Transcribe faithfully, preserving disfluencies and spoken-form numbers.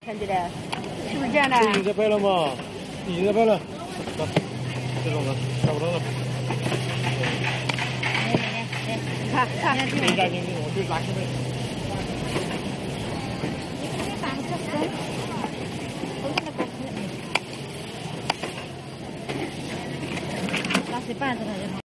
看起来是不是这样的？ 已经在拍了吗？已经在拍了，走，这种的差不多了。 看看， 这一袋进去，我去拿去呗。 拿水拌着它就好。